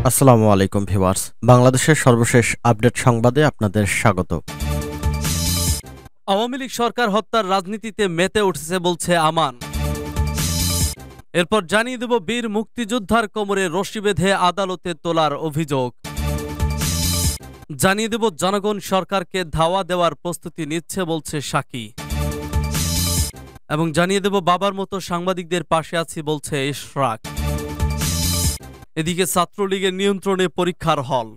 আসসালামু আলাইকুম ভিউয়ার্স, বাংলাদেশের সর্বশেষ আপডেট সংবাদে আপনাদের স্বাগত। আওয়ামী লীগ সরকার হত্যার রাজনীতিতে মেতে উঠেছে বলছে আমান। এরপর জানিয়ে দেব বীর মুক্তিযোদ্ধার কোমরে রশি বেঁধে আদালতে তোলার অভিযোগ। জানিয়ে দেব জনগণ সরকারকে ধাওয়া দেওয়ার প্রস্তুতি নিচ্ছে বলছে সাকি। এবং জানিয়ে দেব বাবার মতো সাংবাদিকদের পাশে আছি বলছে ইশরাক। এদিকে ছাত্রলীগের নিয়ন্ত্রণে পরীক্ষার হল।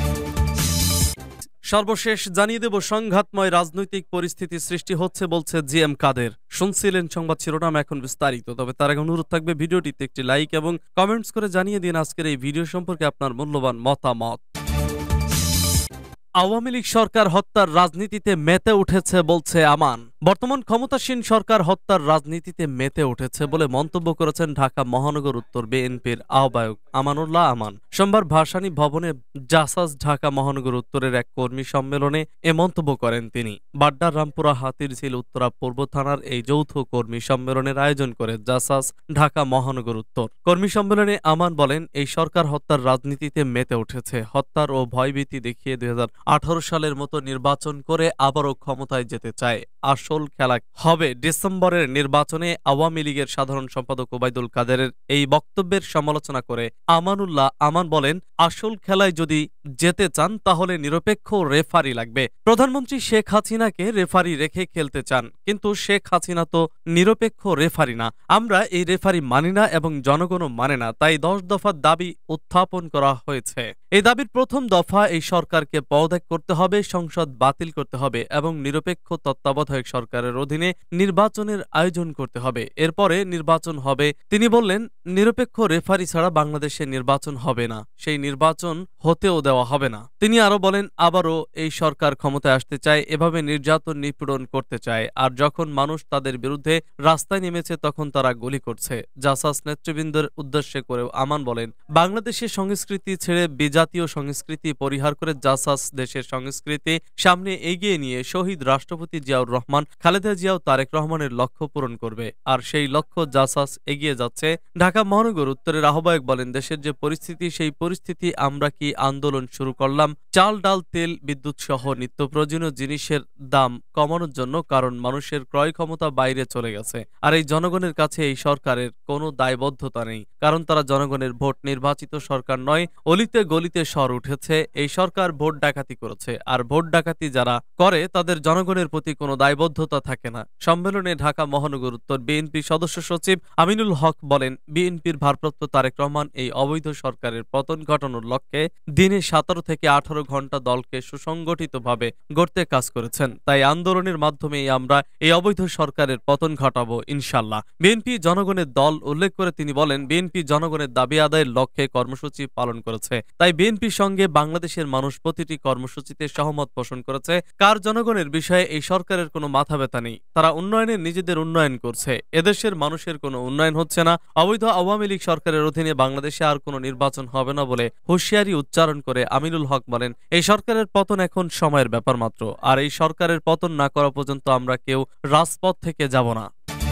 সর্বশেষ জানিয়ে দেব সংঘাতময় রাজনৈতিক পরিস্থিতি সৃষ্টি হচ্ছে বলছে জিএম কাদের। শুনছিলেন সংবাদ শিরোনাম, এখন বিস্তারিত। তবে তার আগে অনুরোধ থাকবে ভিডিওটিতে একটি লাইক এবং কমেন্টস করে জানিয়ে দিন আজকের এই ভিডিও সম্পর্কে আপনার মূল্যবান মতামত। আওয়ামী লীগ সরকার হত্যার রাজনীতিতে মেতে উঠেছে বলছে আমান। বর্তমান ক্ষমতাসীন সরকার হত্যার রাজনীতিতে মেতে উঠেছে বলে মন্তব্য করেছেন ঢাকা মহানগর উত্তর বিএনপির আহ্বায়ক আমানুল্লাহ আমান। সোমবার ভাসানী ভবনে জাসাস ঢাকা মহানগর উত্তরের এক কর্মী সম্মেলনে এ মন্তব্য করেন তিনি। বাড্ডার রামপুরা হাতিরঝিল উত্তরা পূর্ব থানার এই যৌথ কর্মী সম্মেলনের আয়োজন করে জাসাস ঢাকা মহানগর উত্তর। কর্মী সম্মেলনে আমান বলেন, এই সরকার হত্যার রাজনীতিতে মেতে উঠেছে। হত্যার ও ভয়ভীতি দেখিয়ে 2018 সালের মতো নির্বাচন করে আবারও ক্ষমতায় যেতে চায়। আসল খেলা হবে ডিসেম্বরের নির্বাচনে। আওয়ামী লীগের সাধারণ সম্পাদক ওবায়দুল কাদেরের এই বক্তব্যের সমালোচনা করে আমানুল্লাহ আমান বলেন, আসল খেলায় যদি যেতে চান তাহলে নিরপেক্ষ রেফারি লাগবে। প্রধানমন্ত্রী শেখ হাসিনাকে রেফারি রেখে খেলতে চান, কিন্তু শেখ হাসিনা তো নিরপেক্ষ রেফারি না। আমরা এই রেফারি মানি না এবং জনগণও মানে না। তাই 10 দফার দাবি উত্থাপন করা হয়েছে। এই দাবির প্রথম দফা, এই সরকারকে পদত্যাগ করতে হবে, সংসদ বাতিল করতে হবে এবং নিরপেক্ষ তত্ত্বাবধায়ক সরকারের অধীনে নির্বাচনের আয়োজন করতে হবে। এরপরে নির্বাচন হবে। তিনি বললেন, নিরপেক্ষ রেফারি ছাড়া বাংলাদেশে নির্বাচন হবে না, সেই নির্বাচন হতেও দেওয়া হবে না। তিনি আরো বলেন, আবারও এই সরকার ক্ষমতায় আসতে চায়, এভাবে নির্যাতন নিপীড়ন করতে চায়। আর যখন মানুষ তাদের বিরুদ্ধে রাস্তায় নেমেছে তখন তারা গুলি করছে। জাসাস নেতৃবৃন্দের উদ্দেশ্যে করেও আমান বলেন, বাংলাদেশের সংস্কৃতি ছেড়ে বিজাতীয় সংস্কৃতি পরিহার করে জাসাস দেশের সংস্কৃতি সামনে এগিয়ে নিয়ে শহীদ রাষ্ট্রপতি জিয়াউর রহমান, খালেদা জিয়া ও তারেক রহমানের লক্ষ্য পূরণ করবে। আর সেই লক্ষ্য জাসাস এগিয়ে যাচ্ছে। ঢাকা মহানগর উত্তরের আহ্বায়ক বলেন, দেশের যে পরিস্থিতি, সেই পরিস্থিতি আমরা কি আন্দোলন শুরু করলাম চাল ডাল তেল বিদ্যুৎ সহ নিত্য প্রয়োজনীয় জিনিসের দাম কমানোর জন্য, কারণ মানুষের ক্রয় ক্ষমতা বাইরে চলে গেছে। আর এই জনগণের কাছে এই সরকারের কোনো দায়বদ্ধতা নেই, কারণ তারা জনগণের ভোট নির্বাচিত সরকার নয়। অলিতে গলিতে স্বর উঠেছে। এই সরকার ভোট ডাকাতি করেছে, আর ভোট ডাকাতি যারা করে তাদের জনগণের প্রতি কোনো দায়বদ্ধতা থাকে না। সম্মেলনে ঢাকা মহানগর উত্তর বিএনপি সদস্য সচিব আমিনুল হক বলেন, বিএনপির ভারপ্রাপ্ত তারেক রহমান এই অবৈধ সরকারের পতন ঘটানোর লক্ষ্যে দিনে 17 থেকে 18 ঘন্টা দলকে সুসংগঠিতভাবে গড়তে কাজ করেছেন। তাই আন্দোলনের মাধ্যমেই আমরা এই অবৈধ সরকারের পতন ঘটাবো ইনশাল্লাহ। বিএনপি জনগণের দল উল্লেখ করে তিনি বলেন, বিএনপি জনগণের দাবি আদায়ের লক্ষ্যে কর্মসূচি পালন করেছে। তাই বিএনপির সঙ্গে বাংলাদেশের মানুষ প্রতিটি কর্মসূচিতে সহমত পোষণ করেছে। কার জনগণের বিষয়ে এই সরকারের কোনো মাথা ব্যথা নেই। তারা উন্নয়নের নিজেদের উন্নয়ন করছে। এদেশের মানুষের কোনো উন্নয়ন হচ্ছে না। অবৈধ আওয়ামী লীগ সরকারের অধীনে বাংলাদেশে আর কোনো নির্বাচন হবে না বলে হুঁশিয়ারি উচ্চারণ করে আমিনুল হক বলেন, এই সরকারের পতন এখন সময়ের ব্যাপার মাত্র। আর এই সরকারের পতন না করা পর্যন্ত আমরা কেউ রাজপথ থেকে যাব না।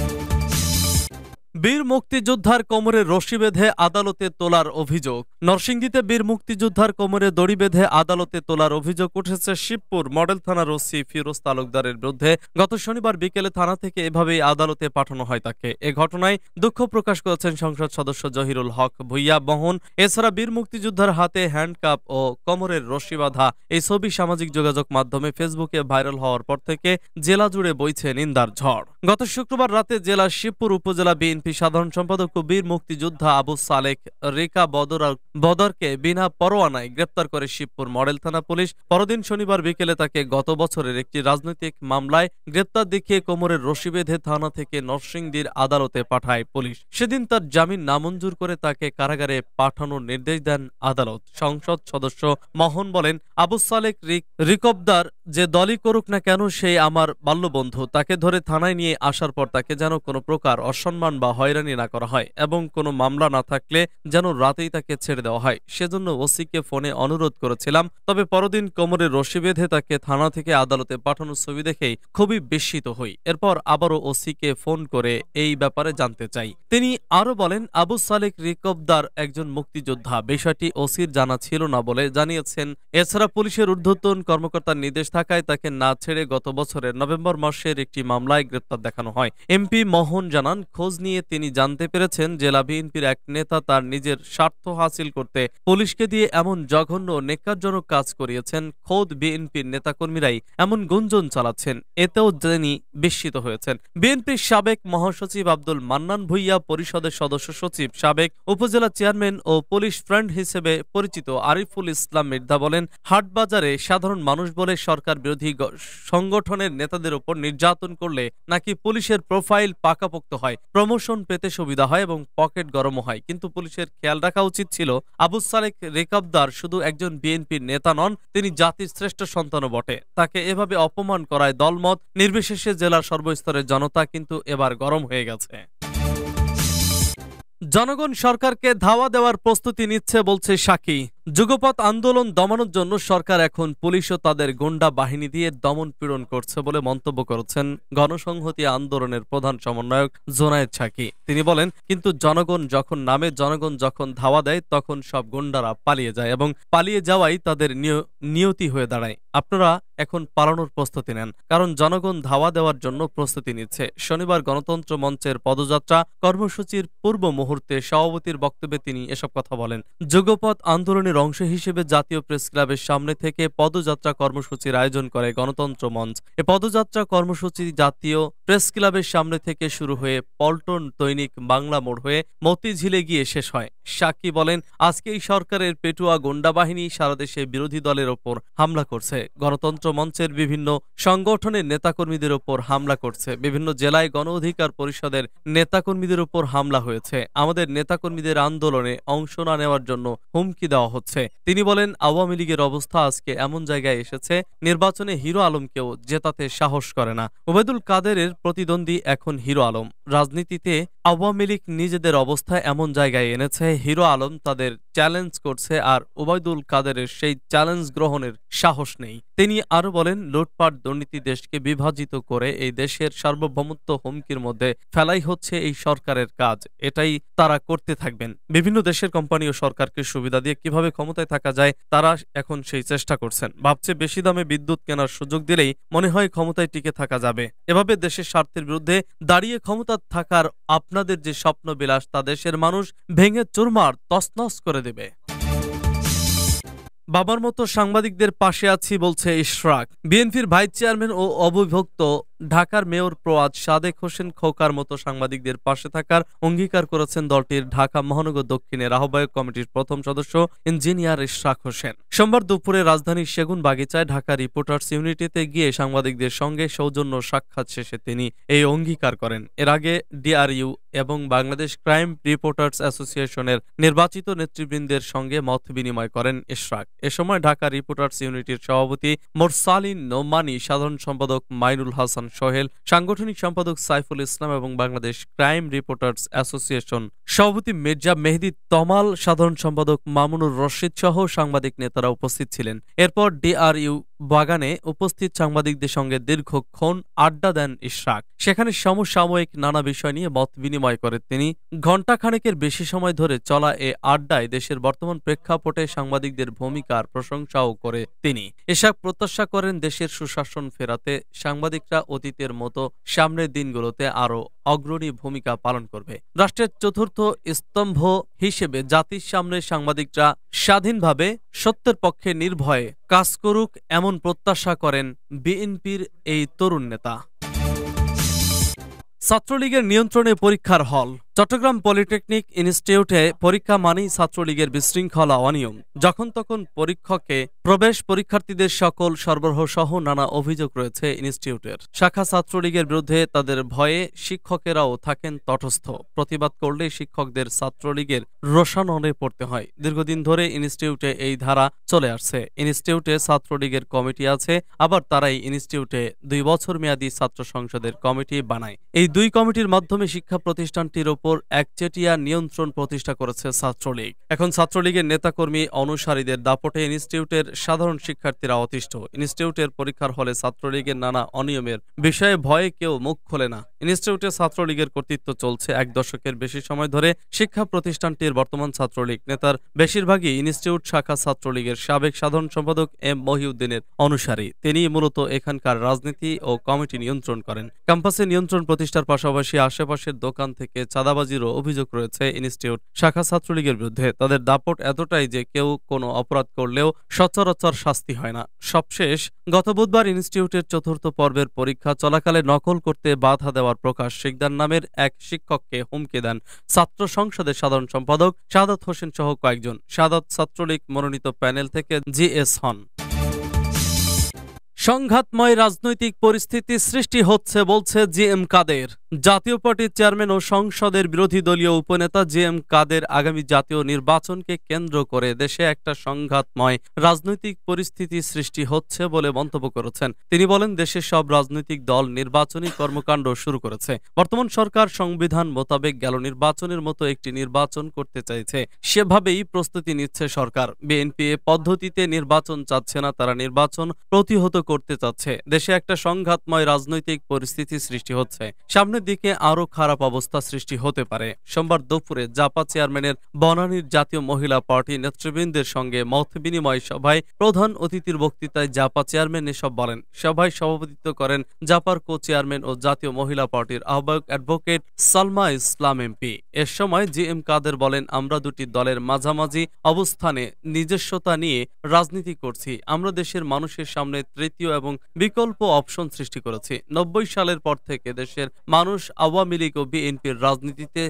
বীর মুক্তিযোদ্ধার কোমরে রশি বেঁধে আদালতে তোলার অভিযোগ। নরসিংদীতে বীর মুক্তিযোদ্ধার কোমরে দড়ি বেঁধে আদালতে তোলার অভিযোগ উঠেছে শিবপুর মডেল থানার ওসি ফিরোজ তালুকদারের বিরুদ্ধে। গত শনিবার বিকেলে থানা থেকে এভাবেই আদালতে পাঠানো হয় তাকে। এ ঘটনায় দুঃখ প্রকাশ করেছেন সংসদ সদস্য জহিরুল হক ভুইয়া মোহন। এছাড়া বীর মুক্তিযোদ্ধার হাতে হ্যান্ডকাপ ও কোমরের রশি বাঁধা এই ছবি সামাজিক যোগাযোগ মাধ্যমে ফেসবুকে ভাইরাল হওয়ার পর থেকে জেলা জুড়ে বইছে নিন্দার ঝড়। গত শুক্রবার রাতে জেলা শিবপুর উপজেলা বিএনপি সাধারণ সম্পাদক ও বীর মুক্তিযোদ্ধা আবু সালেক রেখা বদরকে বিনা পরোয়ানায় গ্রেপ্তার করে শিবপুর মডেল থানা পুলিশ। পরদিন শনিবার বিকেলে তাকে গত বছরের একটি রাজনৈতিক মামলায় গ্রেপ্তার দেখিয়ে কোমরের রশি বেঁধে থানা থেকে নরসিংদীর আদালতে পাঠায় পুলিশ। সেদিন তার জামিন নামঞ্জুর করে তাকে কারাগারে পাঠানোর নির্দেশ দেন আদালত। সংসদ সদস্য মোহন বলেন, আবু সালেক রিকবদার যে দলই করুক না কেন, সেই আমার বাল্যবন্ধু। তাকে ধরে থানায় নিয়ে আসার পর তাকে যেন কোনো প্রকার অসম্মান বা বা হয়রানি না করা হয় এবং কোনো মামলা না থাকলে যেন রাতেই তাকে ছেড়ে দেওয়া হয়। সেজন্য ওসিকে ফোনে অনুরোধ করেছিলাম, তবে পরদিন কোমরে রশি বেঁধে তাকে থানা থেকে আদালতে পাঠানোর ছবি দেখেই খুবই বিস্মিত হই। এরপর আবারও ওসিকে ফোন করে এই ব্যাপারে জানতে চাই। তিনি আরো বলেন, আবু সালেক রিকবদার একজন মুক্তিযোদ্ধা, বিষয়টি ওসির জানা ছিল না বলে জানিয়েছেন। এছাড়া পুলিশের ঊর্ধ্বতন কর্মকর্তার নির্দেশ থাকায় তাকে না ছেড়ে গত বছরের নভেম্বর মাসের একটি মামলায় গ্রেপ্তার দেখানো হয়। এমপি মোহন জানান, খোঁজ নিয়ে তিনি জানতে পেরেছেন জেলা বিএনপির এক নেতা তার নিজের স্বার্থ হাসিল করতে পুলিশকে দিয়ে এমন জঘন্য ও নেকারজনক কাজ করিয়েছেন। খোদ বিএনপির নেতাকর্মীরাই এমন গুঞ্জন চালাচ্ছেন, এতেও তিনি বিস্মিত হয়েছেন। বিএনপির সাবেক মহাসচিব আব্দুল মান্নান ভুইয়া, পরিষদের সদস্য সচিব, সাবেক উপজেলা চেয়ারম্যান ও পুলিশ ফ্রেন্ড হিসেবে পরিচিত আরিফুল ইসলাম মির্জা বলেন, হাটবাজারে সাধারণ মানুষ বলে সরকার বিরোধী সংগঠনের নেতাদের উপর নির্যাতন করলে নাকি পুলিশের প্রোফাইল পাকাপোক্ত হয়, প্রমোশন পেতে সুবিধা হয় এবং পকেট গরমও হয়। কিন্তু পুলিশের খেয়াল রাখা উচিত ছিল আবু সালেক রিকবদার শুধু একজন বিএনপির নেতা নন, তিনি জাতির শ্রেষ্ঠ সন্তানও বটে। তাকে এভাবে অপমান করায় দলমত নির্বিশেষে জেলার সর্বস্তরের জনতা কিন্তু এবার গরম হয়ে গেছে। জনগণ সরকারকে ধাওয়া দেওয়ার প্রস্তুতি নিচ্ছে বলছে সাকি। যুগপৎ আন্দোলন দমানোর জন্য সরকার এখন পুলিশ ও তাদের গুন্ডা বাহিনী দিয়ে দমন পীড়ন করছে বলে মন্তব্য করেছেন গণসংহতি আন্দোলনের প্রধান সমন্বয়ক জোনায়েদ সাকি। তিনি বলেন, কিন্তু জনগণ যখন ধাওয়া দেয় তখন সব গুন্ডারা পালিয়ে যায় এবং পালিয়ে যাওয়াই তাদের নিয়তি হয়ে দাঁড়ায়। আপনারা এখন পালানোর প্রস্তুতি নেন, কারণ জনগণ ধাওয়া দেওয়ার জন্য প্রস্তুতি নিচ্ছে। শনিবার গণতন্ত্র মঞ্চের পদযাত্রা কর্মসূচির পূর্ব মুহূর্তে সভাপতির বক্তব্যে তিনি এসব কথা বলেন। যুগপৎ আন্দোলনের অংশ হিসেবে জাতীয় প্রেস ক্লাবের সামনে থেকে পদযাত্রা কর্মসূচির আয়োজন করে গণতন্ত্র মঞ্চ। এ পদযাত্রা কর্মসূচি জাতীয় প্রেস ক্লাবের সামনে থেকে শুরু হয়ে পল্টন দৈনিক বাংলা মোড় হয়ে মতিঝিলে গিয়ে শেষ হয়। সাকি বলেন, আজকে এই সরকারের পেটুয়া গুন্ডা বাহিনী সারা দেশে বিরোধী দলের ওপর হামলা করছে, গণতন্ত্র মঞ্চের বিভিন্ন সংগঠনের নেতাকর্মীদের ওপর হামলা করছে, বিভিন্ন জেলায় গণ অধিকার পরিষদের নেতাকর্মীদের ওপর হামলা হয়েছে, আমাদের নেতাকর্মীদের আন্দোলনে অংশ না নেওয়ার জন্য হুমকি দেওয়া হচ্ছে। তিনি বলেন, আওয়ামী লীগের অবস্থা আজকে এমন জায়গায় এসেছে, নির্বাচনে হিরো আলমকেও জেতাতে সাহস করে না। ওবায়দুল কাদেরের প্রতিদ্বন্দ্বী এখন হিরো আলম। রাজনীতিতে আওয়ামী লীগ নিজেদের অবস্থা এমন জায়গায় এনেছে, হিরো আলম তাদের চ্যালেঞ্জ করছে আর ওবায়দুল কাদেরের সেই চ্যালেঞ্জ গ্রহণের সাহস নেই। তিনি আরো বলেন, লুটপাট দুর্নীতি দেশকে বিভাজিত করে এই দেশের সার্বভৌমত্ব হুমকির মধ্যে ফেলাই হচ্ছে এই সরকারের কাজ, এটাই তারা করতে থাকবেন। বিভিন্ন দেশের কোম্পানি ও সরকারকে সুবিধা দিয়ে কিভাবে ক্ষমতায় থাকা যায় তারা এখন সেই চেষ্টা করছেন। ভাবছে বেশি দামে বিদ্যুৎ কেনার সুযোগ দিলেই মনে হয় ক্ষমতায় টিকে থাকা যাবে। এভাবে দেশের স্বার্থের বিরুদ্ধে দাঁড়িয়ে ক্ষমতা থাকার আপনাদের যে স্বপ্ন বিলাস তা দেশের মানুষ ভেঙে চুরমার তছনছ করে দেবে। বাবার মতো সাংবাদিকদের পাশে আছি বলছে ইশরাক। বিএনপির ভাইস চেয়ারম্যান ও অবিভক্ত ঢাকার মেয়র প্রয়াত সাদেক হোসেন খোকার মতো সাংবাদিকদের পাশে থাকার অঙ্গীকার করেছেন দলটির ঢাকা মহানগর দক্ষিণের আহ্বায়ক কমিটির প্রথম সদস্য ইঞ্জিনিয়ার ইশরাক হোসেন। সোমবার দুপুরে রাজধানীর সেগুন বাগিচায় ঢাকা রিপোর্টার্স ইউনিটিতে গিয়ে সাংবাদিকদের সঙ্গে সৌজন্য সাক্ষাৎ শেষে তিনি এই অঙ্গীকার করেন। এর আগে ডিআরইউ এবং বাংলাদেশ ক্রাইম রিপোর্টার্স অ্যাসোসিয়েশনের নির্বাচিত নেতৃবৃন্দের সঙ্গে মত বিনিময় করেন ইশরাক। এ সময় ঢাকা রিপোর্টার্স ইউনিটির সভাপতি মোরসালিন নোমানী, সাধারণ সম্পাদক মাইনুল হাসান সোহেল, সাংগঠনিক সম্পাদক সাইফুল ইসলাম এবং বাংলাদেশ ক্রাইম রিপোর্টার্স অ্যাসোসিয়েশন সভাপতি মির্জা মেহেদী তমাল, সাধারণ সম্পাদক মামুনুর রশিদ সহ সাংবাদিক নেতারা উপস্থিত ছিলেন। এরপর ডিআরইউ বাগানে উপস্থিত সাংবাদিকদের সঙ্গে দীর্ঘক্ষণ আড্ডা দেন ইশরাক। সেখানে সমসাময়িক নানা বিষয় নিয়ে মত বিনিময় করেন তিনি। ঘণ্টাখানেকের বেশি সময় ধরে চলা এ আড্ডায় দেশের বর্তমান প্রেক্ষাপটে সাংবাদিকদের ভূমিকার প্রশংসাও করে তিনি। এসব প্রত্যাশা করেন দেশের সুশাসন ফেরাতে সাংবাদিকরা অতীতের মতো সামনের দিনগুলোতে আরও অগ্রণী ভূমিকা পালন করবে। রাষ্ট্রের চতুর্থ স্তম্ভ হিসেবে জাতির সামনে সাংবাদিকরা স্বাধীনভাবে সত্যের পক্ষে নির্ভয়ে কাজ করুক, এমন প্রত্যাশা করেন বিএনপির এই তরুণ নেতা। ছাত্রলীগের নিয়ন্ত্রণে পরীক্ষার হল। চট্টগ্রাম পলিটেকনিক ইনস্টিটিউটে পরীক্ষা মানেই ছাত্রলীগের বিশৃঙ্খলা অনিয়ম, যখন তখন পরীক্ষকে প্রবেশ, পরীক্ষার্থীদের সকল সরবরাহ সহ নানা অভিযোগ রয়েছে ইনস্টিটিউটের। শাখা ছাত্রলীগের বিরুদ্ধে তাদের ভয়ে শিক্ষকেরাও থাকেন তটস্থ। প্রতিবাদ করলে শিক্ষকদের ছাত্রলীগের রোষানলে পড়তে হয়। দীর্ঘদিন ধরে ইনস্টিটিউটে এই ধারা চলে আসছে। ইনস্টিটিউটে ছাত্রলীগের কমিটি আছে, আবার তারাই ইনস্টিটিউটে 2 বছর মেয়াদী ছাত্র সংসদের কমিটি বানায়। এই 2 কমিটির মাধ্যমে শিক্ষা প্রতিষ্ঠানটির ওপর একচেটিয়া নিয়ন্ত্রণ প্রতিষ্ঠা করেছে ছাত্রলীগ। এখন ছাত্রলীগের নেতাকর্মী অনুসারীদের দাপটে ইনস্টিটিউটের সাধারণ শিক্ষার্থীরা অতিষ্ঠ। ইনস্টিটিউটের পরীক্ষার হলে ছাত্রলীগের নানা অনিয়মের বিষয়ে ভয়ে কেউ মুখ খোলে না। ইনস্টিটিউটে ছাত্রলীগের কর্তৃত্ব চলছে 1 দশকের বেশি সময় ধরে। শিক্ষা প্রতিষ্ঠানটির বর্তমান ছাত্রলীগ নেতার বেশিরভাগই ইনস্টিটিউট শাখা ছাত্রলীগের সাবেক সাধারণ সম্পাদক এম মহিউদ্দিনের অনুসারী। তিনি মূলত এখানকার রাজনীতি ও কমিটি নিয়ন্ত্রণ করেন। ক্যাম্পাসে নিয়ন্ত্রণ প্রতিষ্ঠার পাশাপাশি আশেপাশের দোকান থেকে চাঁদাবাজিরও অভিযোগ রয়েছে ইনস্টিটিউট শাখা ছাত্রলীগের বিরুদ্ধে। তাদের দাপট এতটাই যে কেউ কোনো অপরাধ করলেও সচরাচর শাস্তি হয় না। সবশেষ গত বুধবার ইনস্টিটিউটের 4র্থ পর্বের পরীক্ষা চলাকালে নকল করতে বাধা দেওয়ার প্রকাশ শিকদার নামের এক শিক্ষককে হুমকি দেন ছাত্র সংসদের সাধারণ সম্পাদক শাহাদাত হোসেন সহ কয়েকজন। শাহাদাত ছাত্রলীগ মনোনীত প্যানেল থেকে জিএস হন। সংঘাতময় রাজনৈতিক পরিস্থিতি সৃষ্টি হচ্ছে বলছে জিএম কাদের। জাতীয় পার্টির চেয়ারম্যান ও সংসদের বিরোধী দলীয় উপনেতা জিএম কাদের আগামী জাতীয় নির্বাচনকে কেন্দ্র করে দেশে একটা সংঘাতময় রাজনৈতিক পরিস্থিতি সৃষ্টি হচ্ছে বলে মন্তব্য করেছেন। তিনি বলেন, দেশের সব রাজনৈতিক দল নির্বাচনী কর্মকাণ্ড শুরু করেছে। বর্তমান সরকার সংবিধান মোতাবেক গেল নির্বাচনের মতো একটি নির্বাচন করতে চাইছে, সেভাবেই প্রস্তুতি নিচ্ছে সরকার। বিএনপি এ পদ্ধতিতে নির্বাচন চাচ্ছে না, তারা নির্বাচন প্রতিহত করতে চাচ্ছে। দেশে একটা সংঘাতময় রাজনৈতিক পরিস্থিতি সৃষ্টি হচ্ছে, সামনের দিকে আরো খারাপ অবস্থা সৃষ্টি হতে পারে। সোমবার দুপুরে জাপা চেয়ারম্যানের বনানীর জাতীয় মহিলা পার্টি নেতৃবৃন্দের সঙ্গে মত বিনিময় সভায় প্রধান অতিথির বক্তৃতায় জাপা চেয়ারম্যান এসব বলেন। সভায় সভাপতিত্ব করেন জাপার কো চেয়ারম্যান ও জাতীয় মহিলা পার্টির আহ্বায়ক অ্যাডভোকেট সালমা ইসলাম এমপি। এর সময় জিএম কাদের বলেন, আমরা দুটি দলের মাঝামাঝি অবস্থানে নিজস্বতা নিয়ে রাজনীতি করছি। আমরা দেশের মানুষের সামনে তৃতীয় এবং বিকল্প অপশন সৃষ্টি করেছি। 90 সালের পর থেকে দেশের মানুষ আওয়ামী লীগ ও বিএনপির রাজনীতিতে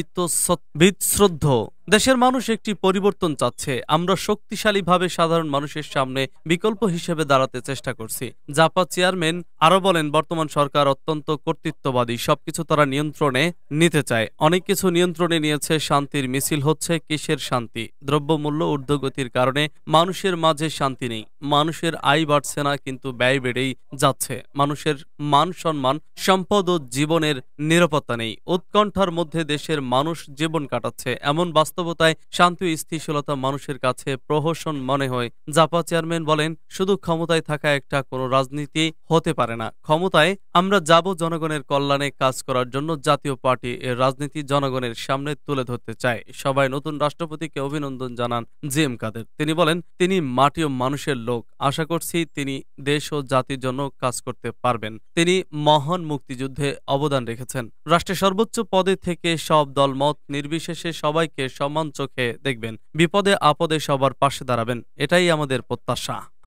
বিতশ্রদ্ধ। দেশের মানুষ একটি পরিবর্তন চাচ্ছে। আমরা শক্তিশালীভাবে সাধারণ মানুষের সামনে বিকল্প হিসেবে দাঁড়াতে চেষ্টা করছি। জাপা চেয়ারম্যান আরো বলেন, বর্তমান সরকার অত্যন্ত কর্তৃত্ববাদী, সবকিছু তারা নিয়ন্ত্রণে নিতে চায়। অনেক কিছু নিয়ন্ত্রণে নিয়েছে। শান্তির মিছিল হচ্ছে, কিসের শান্তি? দ্রব্যমূল্য ঊর্ধ্বগতির কারণে মানুষের মাঝে শান্তি নেই। মানুষের আয় বাড়ছে না, কিন্তু ব্যয় বেড়েই যাচ্ছে। মানুষের মান সম্মান, সম্পদ ও জীবনের নিরাপত্তা নেই। উৎকণ্ঠার মধ্যে দেশের মানুষ জীবন কাটাচ্ছে। এমন বাস্তবতায় শান্তি ও স্থিতিশীলতা মানুষের কাছে প্রহসন মনে হয়। জাপা চেয়ারম্যান বলেন, শুধু ক্ষমতায় থাকা একটা কোনো রাজনীতি হতে পারে না। ক্ষমতায় আমরা যাব জনগণের কল্যাণে কাজ করার জন্য। জাতীয় পার্টি এর রাজনীতি জনগণের সামনে তুলে ধরতে চায়। সবাই নতুন রাষ্ট্রপতিকে অভিনন্দন জানান জিএম কাদের। তিনি বলেন, তিনি মাটি ও মানুষের লোক। আশা করছি তিনি দেশ ও জাতির জন্য কাজ করতে পারবেন। তিনি মহান মুক্তিযুদ্ধে অবদান রেখেছেন। রাষ্ট্রের সর্বোচ্চ পদে থেকে সব দলমত নির্বিশেষে সবাইকে সমান চোখে দেখবেন। বিপদে আপদে সবার পাশে দাঁড়াবেন, এটাই আমাদের প্রত্যাশা।